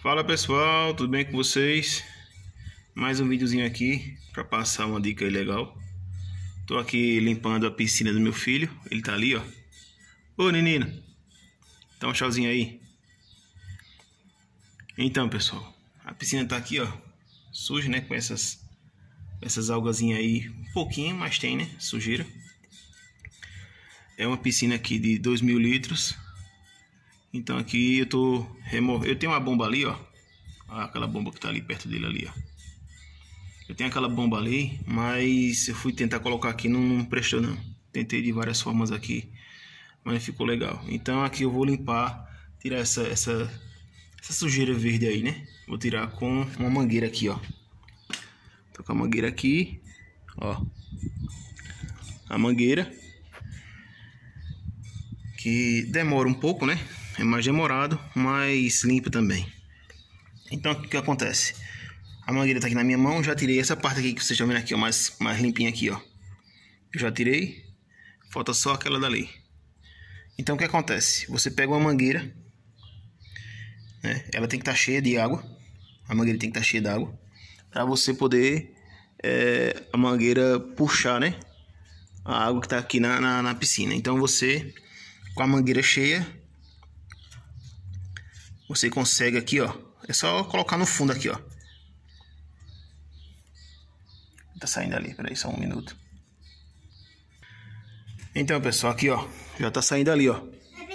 Fala pessoal, tudo bem com vocês? Mais um videozinho aqui para passar uma dica aí legal. Tô aqui limpando a piscina do meu filho, ele tá ali, ó. Ô menino, dá um tchauzinho aí. Então pessoal, a piscina tá aqui, ó, suja, né, com essas algazinhas aí, um pouquinho, mas tem, né, sujeira. É uma piscina aqui de 2.000 litros. Então aqui eu tô removendo. Eu tenho uma bomba ali, ó. Aquela bomba que tá ali perto dele ali, ó. Eu tenho aquela bomba ali, mas eu fui tentar colocar aqui, não prestou não. Tentei de várias formas aqui, mas não ficou legal. Então aqui eu vou limpar, tirar essa sujeira verde aí, né? Vou tirar com uma mangueira aqui, ó. Tô com a mangueira aqui, ó. A mangueira que demora um pouco, né? É mais demorado, mas limpa também. Então o que acontece? A mangueira tá aqui na minha mão, já tirei essa parte aqui que vocês estão vendo aqui, ó, mais limpinha aqui, ó. Eu já tirei, falta só aquela dali. Então o que acontece? Você pega uma mangueira, né? Ela tem que estar cheia de água. A mangueira tem que estar cheia de água para você poder a mangueira puxar, né? A água que tá aqui na piscina. Então você, com a mangueira cheia, você consegue aqui, ó. É só colocar no fundo aqui, ó. Tá saindo ali, peraí, só um minuto. Então, pessoal, aqui, ó. Já tá saindo ali, ó.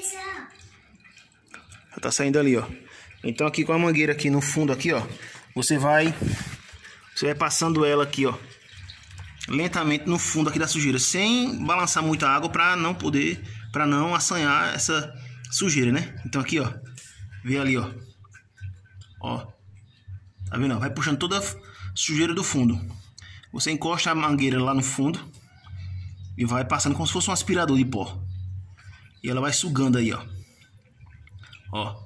Já tá saindo ali, ó. Então, aqui com a mangueira aqui no fundo aqui, ó. Você vai passando ela aqui, ó. Lentamente no fundo aqui da sujeira. Sem balançar muita água pra não assanhar essa sujeira, né? Então, aqui, ó. Vê ali, ó. Ó. Tá vendo? Vai puxando toda a sujeira do fundo. Você encosta a mangueira lá no fundo e vai passando como se fosse um aspirador de pó. E ela vai sugando aí, ó. Ó.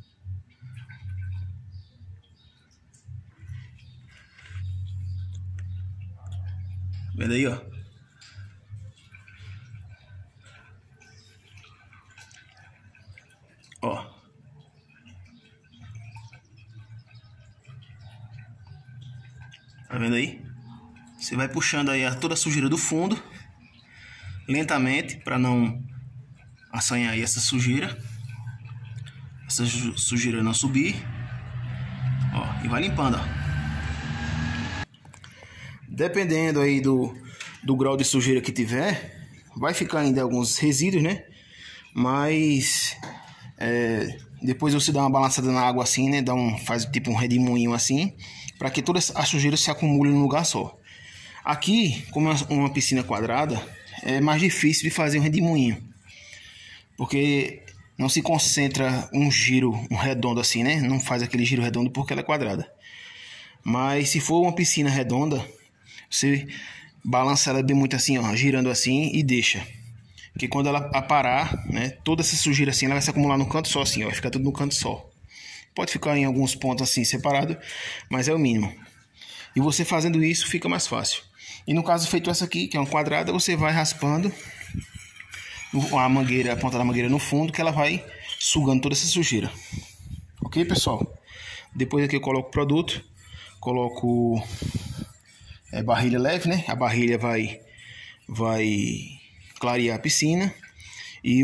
Vendo aí, ó. Ó. Tá vendo aí? Você vai puxando aí toda a sujeira do fundo, lentamente, para não assanhar aí essa sujeira. Essa sujeira não subir. Ó, e vai limpando, ó. Dependendo aí do grau de sujeira que tiver, vai ficar ainda alguns resíduos, né? Mas depois você dá uma balançada na água assim, né? Faz tipo um redemoinho assim, para que toda a sujeira se acumule num lugar só. Aqui, como é uma piscina quadrada, é mais difícil de fazer um redemoinho, porque não se concentra um giro redondo assim, né? Não faz aquele giro redondo porque ela é quadrada. Mas se for uma piscina redonda, você balança ela bem muito assim, ó, girando assim e deixa. Porque quando ela parar, né, toda essa sujeira assim, ela vai se acumular no canto só assim, ó, vai ficar tudo no canto só. Pode ficar em alguns pontos assim separado, mas é o mínimo. E você fazendo isso fica mais fácil. E no caso feito essa aqui, que é uma quadrada, você vai raspando a ponta da mangueira no fundo, que ela vai sugando toda essa sujeira. Ok, pessoal? Depois aqui eu coloco o produto, coloco barrilha leve, né? A barrilha vai clarear a piscina. E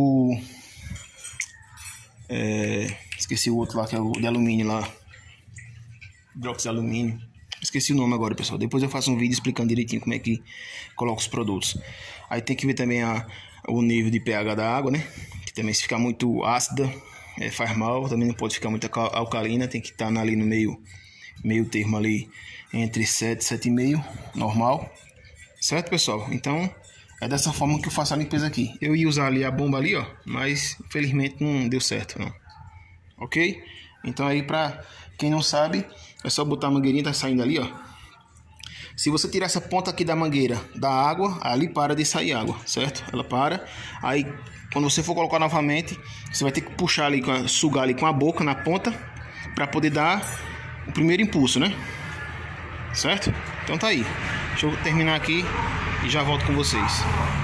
esqueci o outro lá, que é o de alumínio lá, hidróxido de alumínio. Esqueci o nome agora, pessoal. Depois eu faço um vídeo explicando direitinho como é que coloca os produtos. Aí tem que ver também o nível de pH da água, né? Que também, se ficar muito ácida, faz mal. Também não pode ficar muito alcalina. Tem que estar ali no meio termo ali, entre 7 e 7,5, normal. Certo, pessoal? Então, é dessa forma que eu faço a limpeza aqui. Eu ia usar ali a bomba ali, ó, mas infelizmente não deu certo, não. Ok? Então aí, pra quem não sabe, é só botar a mangueirinha, tá saindo ali, ó. Se você tirar essa ponta aqui da mangueira da água, ali para de sair água, certo? Ela para. Aí, quando você for colocar novamente, você vai ter que puxar ali, sugar ali com a boca na ponta, para poder dar o primeiro impulso, né? Certo? Então tá aí. Deixa eu terminar aqui e já volto com vocês.